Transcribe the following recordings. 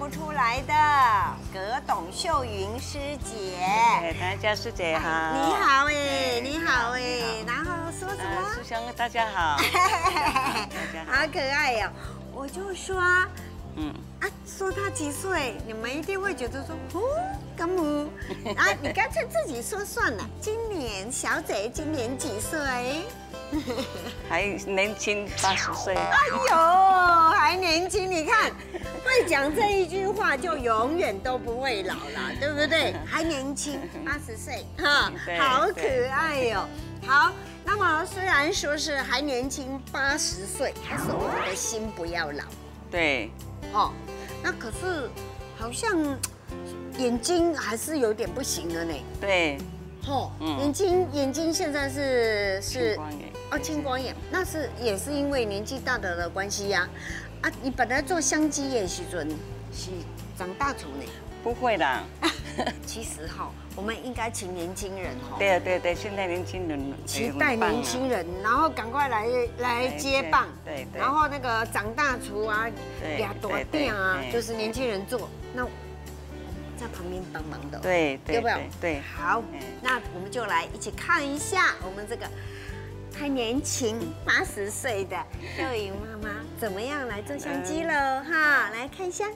不出来的葛董秀云师姐。 大家师姐好。 你好哎，你好哎，然后说什么？ 师兄大家好。 好可爱哟！我就说，说他几岁，你们一定会觉得说，干母啊，你干脆自己说算了。今年小姐今年几岁？ 还年轻80岁。 哎呦，还年轻！你看，会讲这一句话就永远都不会老啦，对不对？还年轻，80岁，哈，好可爱哟。好，那么虽然说是还年轻80岁，但是我们的心不要老。对。哦，那可是好像眼睛还是有点不行了呢。对。哦，眼睛现在是青光眼。哦，青光眼，那是也是因为年纪大的关系呀。啊，你本来做香鸡的时阵是长大厨呢？不会啦。其实哈，我们应该请年轻人哈。对对，现在年轻人期待年轻人，然后赶快来接棒。对。然后那个长大厨啊，俩多店啊，就是年轻人做那。在旁边帮忙的，对，要不要？对，好，那我们就来一起看一下我们这个还年轻80岁的秀云妈妈怎么样来做香鸡了哈，来看一下。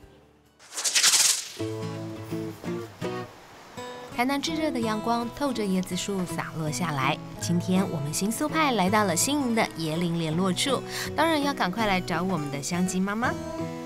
台南炙热的阳光透着椰子树洒落下来。今天我们新苏派来到了新营的椰林联络处，当然要赶快来找我们的香鸡妈妈。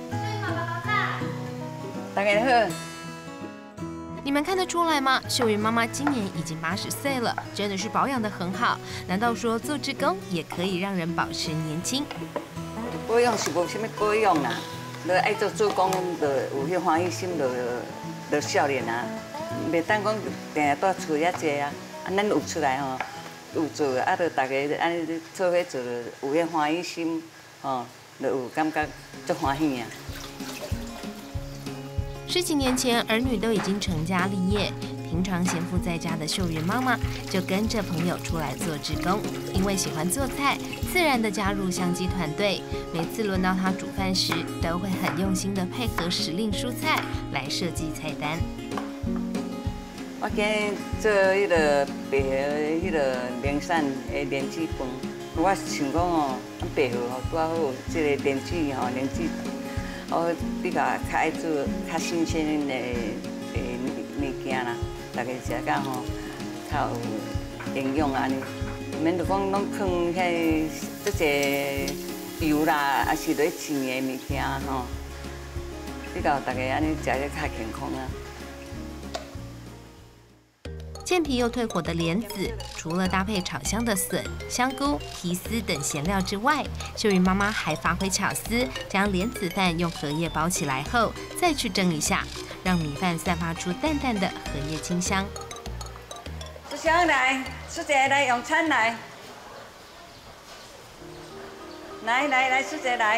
大家好。 你们看得出来吗？秀云妈妈今年已经80岁了，真的是保养得很好。难道说做志工也可以让人保持年轻？ 保养是无什么保养啦，就爱做志工，就有迄欢喜心，就少年啊。袂当讲定下在厝遐坐啊，咱有出来吼，有做啊，就大家安尼做伙做，有迄欢喜心，吼，就有感觉足欢喜啊。 10几年前，儿女都已经成家立业，平常闲赋在家的秀云妈妈就跟着朋友出来做志工。因为喜欢做菜，自然的加入香鸡团队。每次轮到她煮饭时，都会很用心的配合时令蔬菜来设计菜单。 我今日做迄个白河迄个凉散的莲子饭，我想讲哦，白河吼拄好有这个莲子吼莲子。我比较较爱做较新鲜的物件啦，大家食到吼较有营养安尼，免着讲拢放遐即个油啦，还是落青的物件吼，比较大家安尼食得较健康啊。 健脾又退火的莲子，除了搭配炒香的笋、香菇、提丝等咸料之外，秀云妈妈还发挥巧思，将莲子饭用荷叶包起来后，再去蒸一下，让米饭散发出淡淡的荷叶清香。 师兄来，师姐来用餐来，来，师姐来。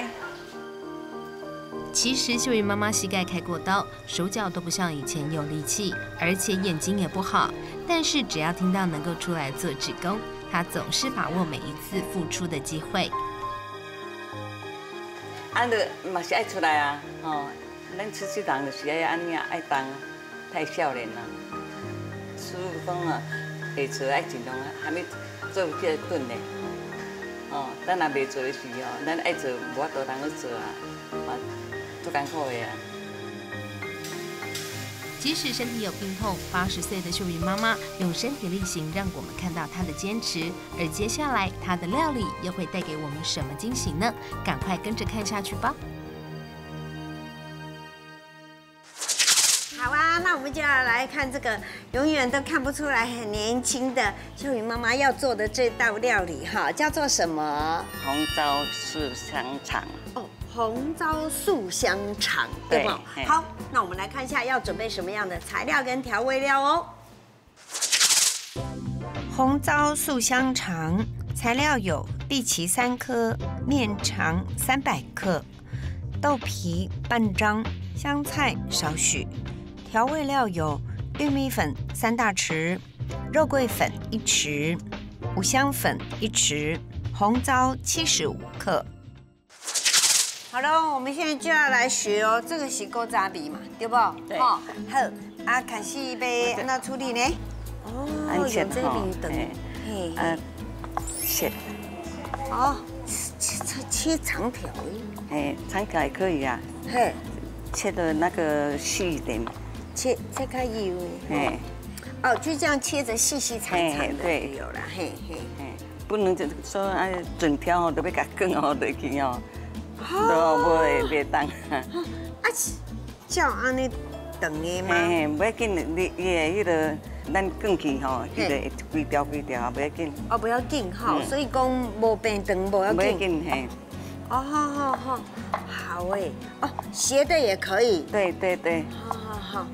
其实秀云妈妈膝盖开过刀，手脚都不像以前有力气，而且眼睛也不好。但是只要听到能够出来做志工，她总是把握每一次付出的机会。 俺就嘛是爱出来啊，吼，咱出去人就是爱安尼啊，爱动，太少年啦。师傅讲啊，下做爱尽量还没做有这个顿呢。哦，咱若未做的时候，咱爱做无法度通去做啊，嘛。足艰苦的啊！ 即使身体有病痛，80岁的秀云妈妈用身体力行，让我们看到她的坚持。而接下来，她的料理又会带给我们什么惊喜呢？赶快跟着看下去吧！ 好啊，那我们就要来看这个永远都看不出来很年轻的秀云妈妈要做的这道料理哈，叫做什么？ 红糟素香肠。 哦。红糟素香肠，对不？好，那我们来看一下要准备什么样的材料跟调味料哦。红糟素香肠材料有荸荠3颗、面肠300克、豆皮半张、香菜少许。调味料有玉米粉3大匙、肉桂粉1匙、五香粉1匙、红糟75克。 好了，我们现在就要来学哦，这个是古早味嘛，对不？ 对。 好，啊，开始要安怎处理呢？哦，有这味等，嘿， 切。 哦，切长条。 长条也可以啊。嘿。切的那个细一点。切较油。嘿。哦，就这样切着细细长长的。对，有了，嘿。 不能就说啊，整条哦都要甲卷哦落去哦，都无袂当。 啊，照安尼长的吗？ 不要紧，你迄个咱卷去吼，伊就规条啊，不要紧。 哦，不要紧哈，所以讲无变长无要紧。 不要紧嘿。 哦，好诶，哦，斜的也可以。 对。 好。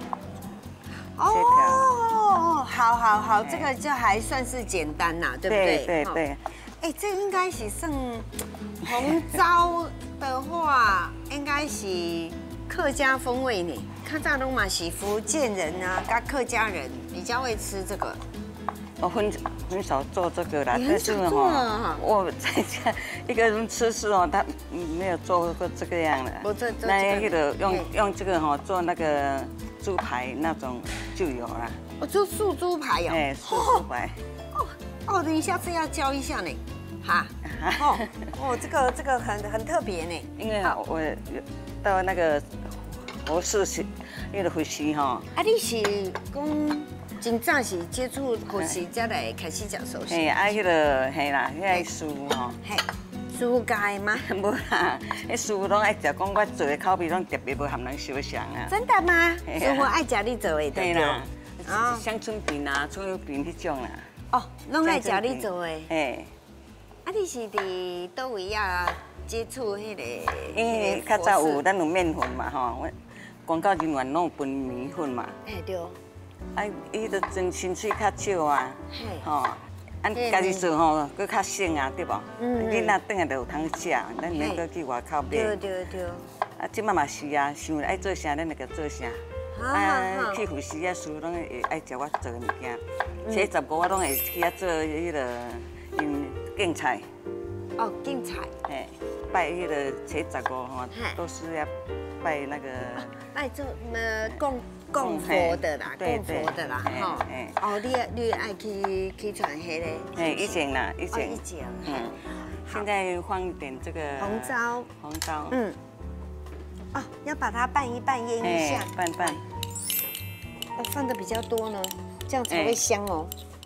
哦，好，这个就还算是简单呐，对不对？ 对。 哎，这应该是算红糟的话，应该是客家风味呢。较早拢嘛是福建人啊，跟客家人比较会吃这个。 我很少做这个啦， 但是哈， 我在家一个人吃素哦，他没有做过这个样的。那个用这个哈做那个猪排那种就有了。 我做素猪排哦。 素猪排。 哦，你下次要教一下呢。哈。这个很特别呢。 因为我到那个我是那个回师哈。 啊，你是讲？真早是接触或是才来开始食寿司。 迄个嘿啦，迄个素吼。 嘿，素家吗？ 无啦，迄素拢爱食，讲我做的口味拢特别无含人相像啊。 真的吗？所以我爱食你做的，对啦。乡村饼啊，葱油饼迄种啦。 哦，拢爱食你做的。 嘿。 啊，你是伫倒位啊接触迄个？ 因为较早有咱有面粉嘛吼，广告人员拢有分米粉嘛。 嘿，对。 啊，伊就装薪水较少啊，吼，咱家己做吼，佫较省啊，对无？囡仔转来就有通食，咱免佫去外口买。 对。 啊，即摆嘛是啊，想爱做啥，咱就甲做啥。啊，去护士啊，师拢会爱食我做的物件。初15我拢会去遐做迄个因竞菜。 哦，竞菜。 嘿，拜迄个初15吼，都是要拜那个。 拜做供佛的啦，供佛的啦，哈。哦，你爱去传迄个？ 以前啦，以前。现在放一点这个红糟。哦，要把它拌一拌，腌一下。 拌。 要放的比较多呢，这样才会香哦。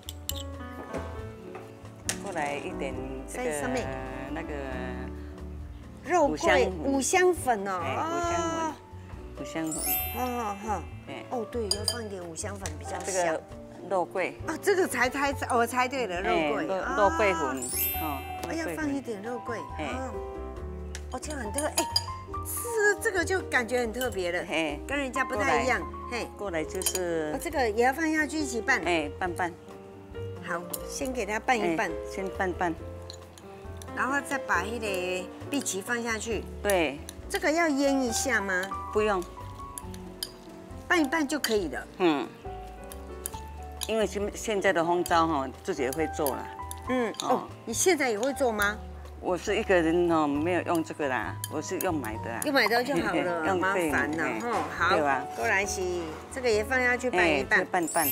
过来一点这个那个肉桂五香粉哦。 五香粉。 好。哦，对，要放一点五香粉比较香。 这个肉桂。 啊，这个我猜对了，肉桂。 肉桂粉。 要放一点肉桂。哦，这样很特别。吃这个就感觉很特别了，跟人家不太一样。 过来就是。 这个也要放下去一起拌。 拌。 好，先给它拌一拌。 先拌。 然后再把那个碧琪放下去。 对。 这个要腌一下吗？ 不用。 拌一拌就可以了。 因为现在的红糟哈，自己也会做了。 你现在也会做吗？ 我是一个人哦，没有用这个啦，我是用买的啦。 用买的就好了，麻烦了哈。好， 对吧？ 过来洗，这个也放下去拌一拌。 拌。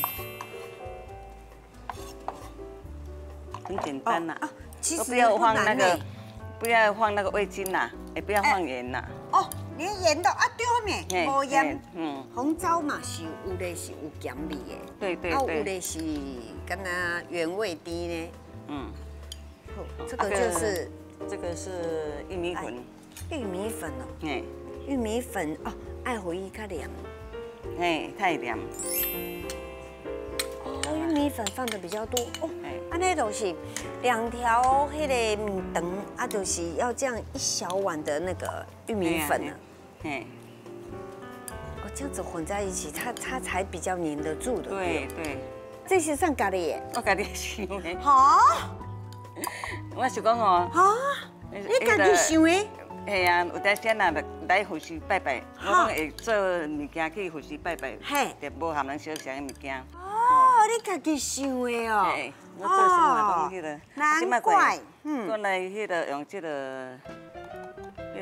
很简单啦。 其实不要放那个，不要放那个味精啦，也不要放盐啦。 哦，连盐都对呢，无盐。红糟嘛是有的是有咸味的， 对。 有的是跟它原味甜呢。这个就是。 这个是玉米粉。 玉米粉哦。玉米粉哦，爱回伊较凉。 太凉。 玉米粉放的比较多哦。安尼就是2条迄个米肠，啊，就是要这样1小碗的那个玉米粉啊。哦，这样子混在一起，它才比较粘得住的。 对。 这是算家己的？ 我家己想的。 哈？ 我是讲哦。 哈？你家己想的？ 系啊，有当时啊，来护士拜拜，我讲会做物件去护士拜拜，就无含人相像的物件。 哦，你家己想的哦。 我做生活拢迄个， 难怪。 过来迄个用这个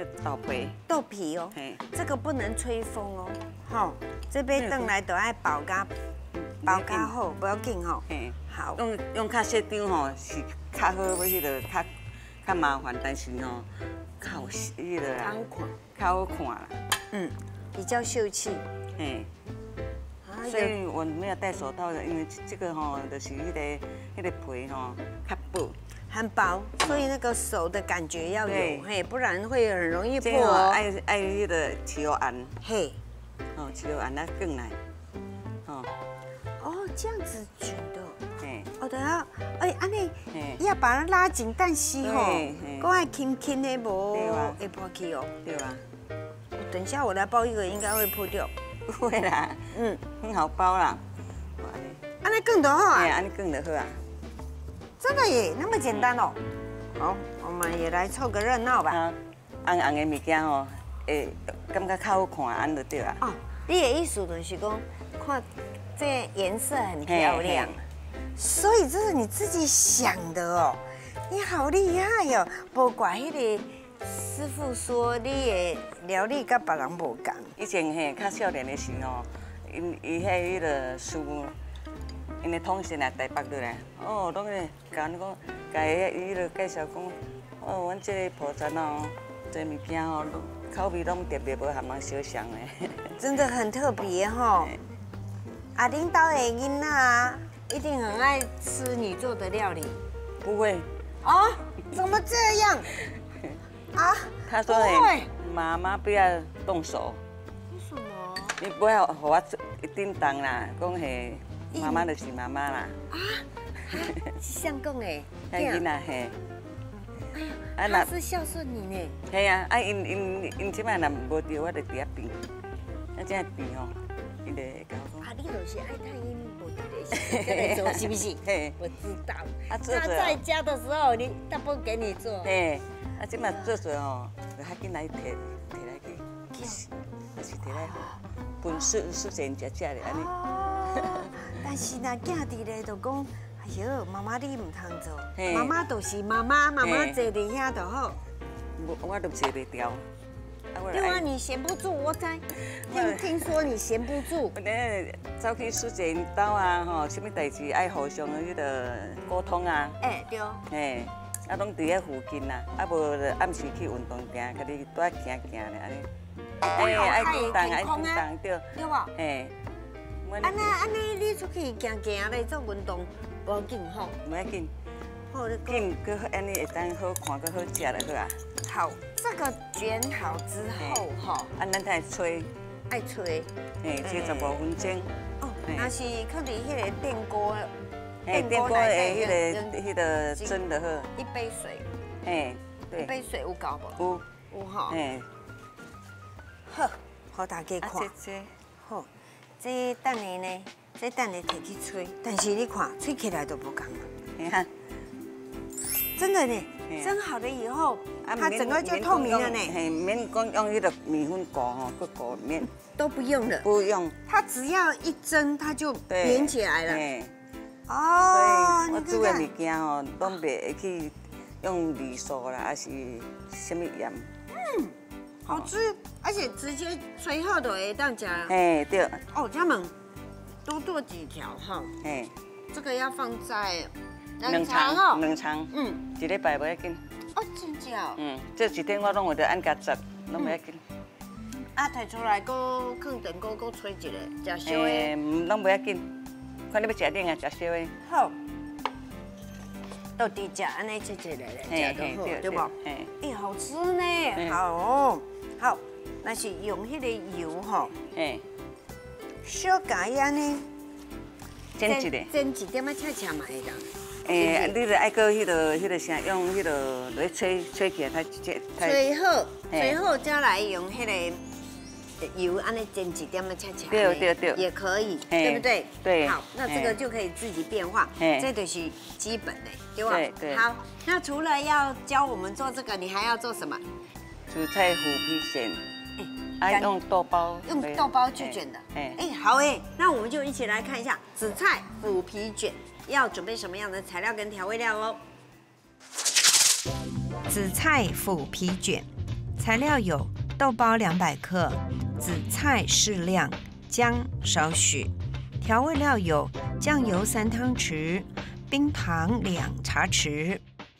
个豆皮。 豆皮哦， 嘿， 这个不能吹风哦，吼，这边转来都爱包甲好，不要紧吼。 嘿， 好， 用较细张吼是较好，要迄个较麻烦，但是吼较有迄个啦，较好看啦。 嗯，比较秀气。 嘿。所以我没有戴手套的，因为这个吼就是迄个皮吼较薄， 很薄，所以那个手的感觉要有，嘿，不然会很容易破哦。 哦。 爱迄个豉油盐， 嘿， 哦，豉油盐啊更来，哦。 哦，这样子卷的。 嘿。 哦，对啊，哎，安尼要把它拉紧，但是吼，搁爱轻轻的无会破去哦。 对啊。 等一下我来包一个，应该会破掉。 不会啦，很好包啦。 安尼更就好啊。 哎，安尼更就好啊。 真的耶，那么简单哦。好，我们也来凑个热闹吧。 红红的物件吼，会感觉较好看，安就对啊。 哦，你的意思就是讲，看这颜色很漂亮，所以这是你自己想的哦。你好厉害哟！不管迄个师傅说你的料理甲别人无同。 以前嘿较少年的时候，伊迄个师傅，因咧统神来台北落来，哦，拢咧甲阮讲，甲伊就介绍讲，哦，阮这个菩萨哦，这物件哦，口味拢特别无含人相像的。 真的很特别哈。啊，领导的囡仔一定很爱吃你做的料理。 不会。 哦，怎么这样？啊？ 他说：“妈妈不要动手。” 为什么？ 你不要和我叮当啦，讲嘿，妈妈就是妈妈啦。 啊？像讲诶， 囡仔嘿。 哎呀，他是孝顺你呢。 嘿啊，因即摆若无着，我就伫遐边，啊，这样边吼，伊就会甲我讲。 啊，你就是爱太阴无伫咧，跟你做是不是？嘿，我知道。他在家的时候，他不给你做。 嘿。啊，即摆做做吼，就较紧来摕来去，还是摕来分四钱食的安尼。 哦，但是若囝伫咧，就讲，哎呦，妈妈你唔通做，妈妈就是妈妈坐伫遐就好。 我都坐袂掉。 对啊，你闲不住，我知。听说你闲不住。 走去四钱兜啊，吼，什么代志爱互相迄个沟通啊。 哎，对。 嘿。啊，拢伫遐附近啦，啊无就暗时去运动行，家己拄仔行行咧安尼。哎，爱运动，爱运动，对。 对无？ 嘿。 安尼，你出去行行咧做运动，无要紧吼。 无要紧。 好，你紧，佮安尼会当好看，佮好食就好啊。 好，这个卷好之后吼， 啊，咱再吹。 爱吹。 嘿，吹15分钟。 哦，那是放伫迄个电锅。 电锅的迄个蒸就好。 1杯水。 嘿，对。 1杯水有够无？有吼。嘿。好，好大家看。好，这等下呢，这等下摕去吹，但是你看吹起来都不同了。 你看， 真的呢，蒸好了以后，它整个就透明了呢。 嘿，免讲用迄个米粉糊吼，去糊面。 都不用了。 不用。 它只要一蒸，它就连起来了。 哦，所以我煮的物件吼，拢袂会去用味素啦，还是什么盐。 好吃，而且直接吹好就会当食。 嘿，对。 哦，这么多做几条哈。 嘿。 这个要放在冷藏哦。 冷藏。一礼拜不要紧。 哦，真假？ 这一天我拢有得按家做，拢不要紧。 啊，摕出来，搁放电锅，搁吹一个，食烧的。 拢不要紧。看你要食冷啊，食烧的。 好，到底食安尼切切来食就好，对不？哎，好吃呢，好，好，那是用迄个油吼，小加安尼， 煎一个， 煎一点仔恰恰嘛会当。 你着爱搁迄个啥，用迄个来吹起来，它吹好再来用迄个。油安尼煎一点仔恰恰， 对， 也可以，对不对？ 对。 好，那这个就可以自己变化，这就是基本的，对吧？ 对。 好，那除了要教我们做这个，你还要做什么？ 紫菜虎皮卷，爱用豆包， 用豆包去卷的。好那我们就一起来看一下紫菜虎皮卷要准备什么样的材料跟调味料哦。紫菜虎皮卷。 材料有豆包200克、紫菜适量、姜少许。调味料有酱油3汤匙、冰糖2茶匙。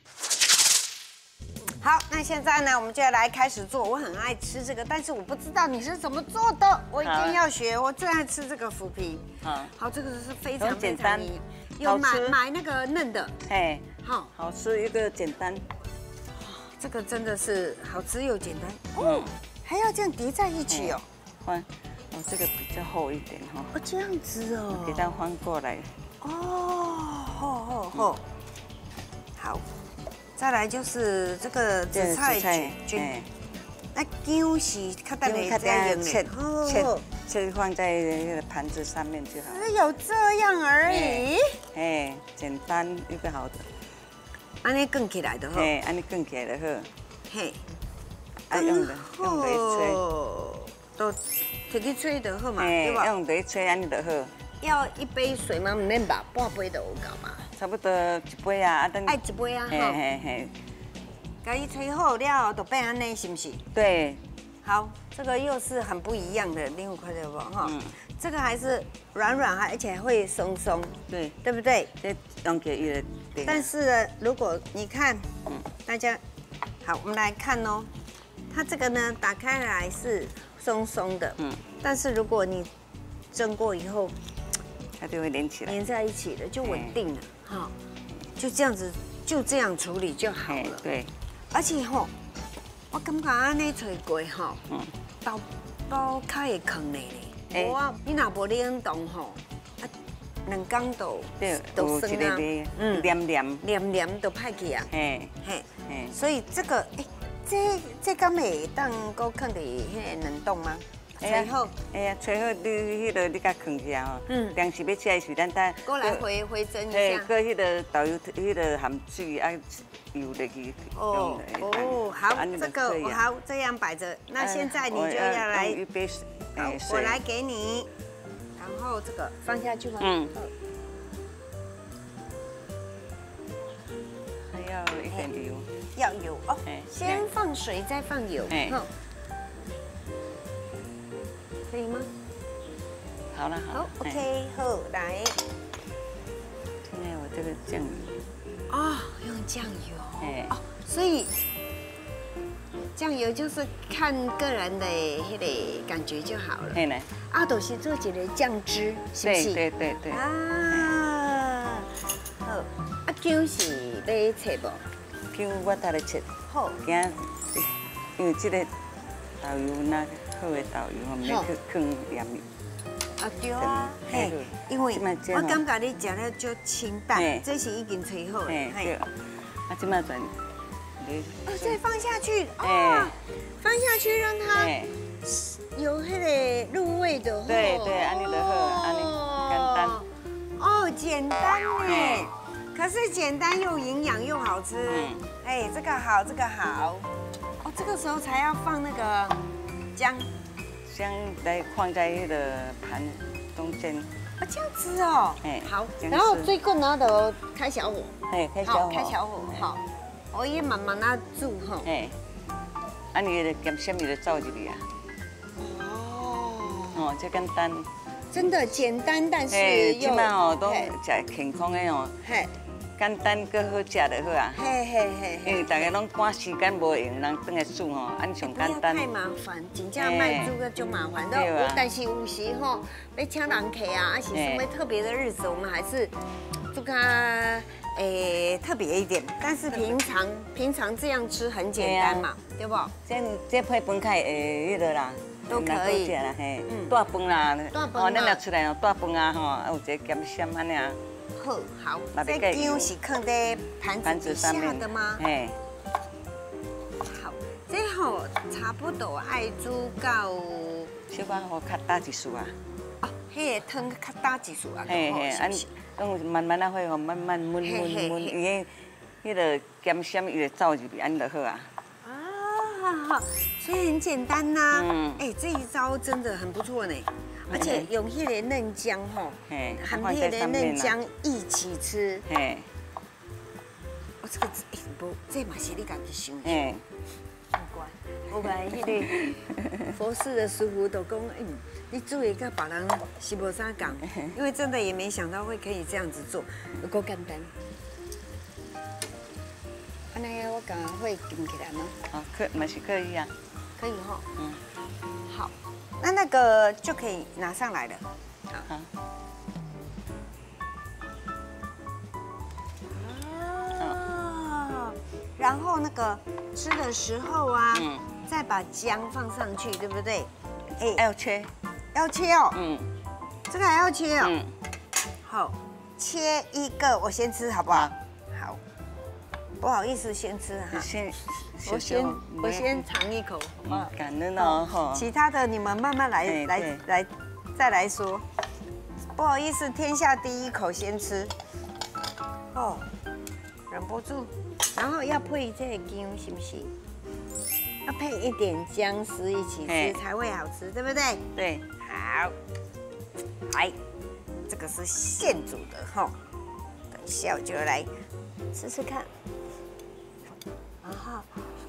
好，那现在呢，我们就要来开始做。我很爱吃这个，但是我不知道你是怎么做的，我一定要学。我最爱吃这个腐皮。好，这个是非常简单， 有买那个嫩的。 哎，好吃一个简单。 这个真的是好吃又简单。哦，还要这样叠在一起哦。 这个比较厚一点哈。 哦，这样子哦。 给它翻过来。 哦，好。再来就是这个紫菜菌，那姜是较等下再用的， 切放在那个盘子上面就好。 只有这样而已。 哎，简单一个好的。 安尼卷起来就好。 哎，安尼卷起来就好。 嘿， 用来吹， 都摕去吹就好嘛，对吧？ 用来吹安尼就好。 要一杯水吗？唔免吧，半杯就有够嘛。 差不多1杯啊， 爱1杯啊， 嘿。 给伊吹好了，就变安尼，是不是？ 对。 好，这个又是很不一样的，你有看到不？哈，这个还是软软，而且会松松，对不对？ 这用给伊的。 但是呢，如果你看，大家好，我们来看哦，它这个呢，打开来是松松的，但是如果你蒸过以后， 它就会连起来， 连在一起了，就稳定了，哈，就这样子，就这样处理就好了。 对， 而且吼，我感觉安尼吹过吼，包较会坑嘞。无啊，你若无冷冻吼，2天都生啊，黏都歹去啊。嘿，所以这个这敢会当搁放伫迄个冷冻吗？吹好， 吹好你迄个你甲放下吼，当时要吃的时咱再过来回蒸一下， 搁迄个豆油，迄个含水啊油落去用哦，好，这个好这样摆着。那现在你就要来一杯水， 我来给你，然后这个放下去吗？ 还要一点油， 要油哦，先放水再放油，可以吗？ 好了， 好 ，OK， 好，来。 现在我这个酱油。 用酱油。所以酱油就是看个人的迄个感觉就好了。就是做一个酱汁，是不是？ 对。 好，姜是咧切无？ 姜我带来切。好。因为这个豆油那好的豆油，我们去放盐米。 对啊，因为我感觉你食了就清淡，这是已经吹好了。 对。这么转。 再放下去，放下去让它有迄个入味的。 对，安尼就好，安尼简单。 简单呢，可是简单又营养又好吃。这个好，这个好。这个时候才要放那个姜来放在那个盘中间。 这样子哦。好。然后最困难的开小火。 开小火。 开小火，好。我也慢慢啊煮哈。 安尼的咸鲜味就走入去啊。这简单。 真的简单，但是又。 即摆都食健康的哦。简单搁好食就好啊。因为大家拢赶时间无用，人转来煮吼，安上简单。 太麻烦，真正卖煮个就麻烦。但是有时吼要请人客啊，还是什么特别的日子，我们还是做它特别一点。但是平常这样吃很简单嘛，对不？ 这配饭较会迄个啦， 都可以。 大饭啦，咱若出来哦，大饭啊吼，有一个咸鲜安尼啊。 好，这姜是放在盘子下的吗？好，这吼差不多爱煮到小可好较大一束啊。 迄个汤较大一束啊。 等慢慢啊火吼，慢慢焖，伊迄个咸鲜伊就走入去，安就好啊。 所以很简单呐。这一招真的很不错呢。而且用迄个嫩姜吼，和迄个嫩姜一起吃。这个不，这嘛是你家己想。不乖， 后来迄个佛寺的师傅都讲，你做的跟别人是无啥讲，因为真的也没想到会可以这样子做，有够简单。安尼我刚刚会顶起来吗？ 啊，可以啊， 可以哈。 嗯， 好，那个就可以拿上来了。好。然后那个吃的时候啊，再把姜放上去，对不对？ 要切， 要切哦。这个还要切哦。好，切一个，我先吃好不好？好，不好意思，先吃哈。我先尝一口，好不好？ 感恩哦哈。 其他的你们慢慢来再来说。不好意思，天下第一口先吃。哦，忍不住。然后要配这个姜，是不是？要配一点姜丝一起吃才会好吃，对不对？ 对。 好，来，这个是现煮的哈。等一下我就来吃吃看。然后，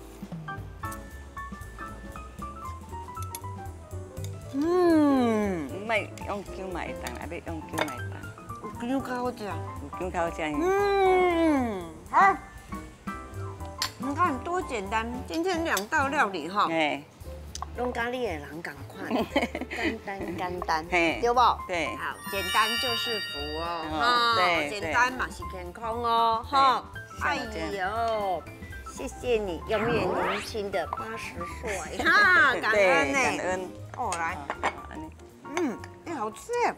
卖用姜买一档，还要用姜买一档。 有姜较好食。 有姜较好食。 好。你看多简单，今天2道料理哈，用咖喱的人赶快，简单，对不？ 对， 好，简单就是福哦，哈，对，简单嘛是健康哦，哈，哎呦，谢谢你，永远年轻的80岁，哈，感恩呢， 感恩， 哦，来，好吃耶，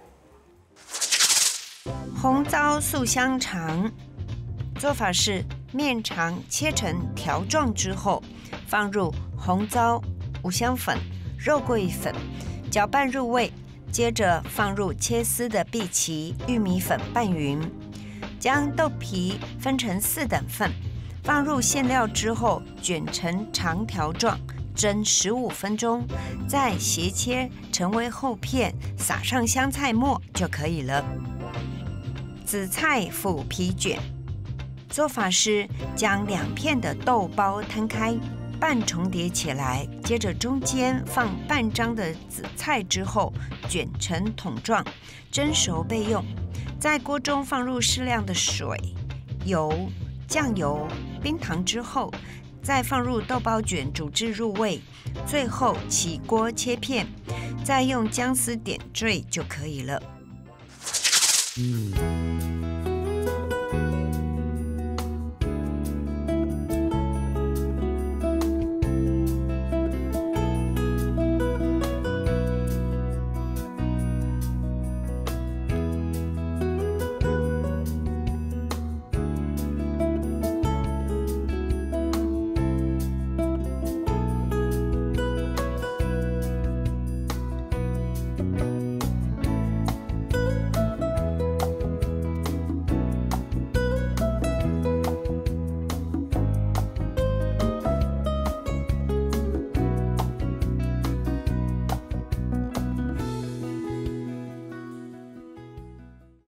红糟素香肠。做法是面肠切成条状之后，放入红糟、五香粉、肉桂粉，搅拌入味。接着放入切丝的荸荠、玉米粉拌匀，将豆皮分成4等份，放入馅料之后卷成长条状，蒸15分钟，再斜切成为厚片，撒上香菜末就可以了。紫菜腐皮卷。做法是将2片的豆包摊开，半重叠起来，接着中间放半张的紫菜之后，卷成筒状，蒸熟备用。在锅中放入适量的水、油、酱油、冰糖之后，再放入豆包卷煮至入味，最后起锅切片，再用姜丝点缀就可以了。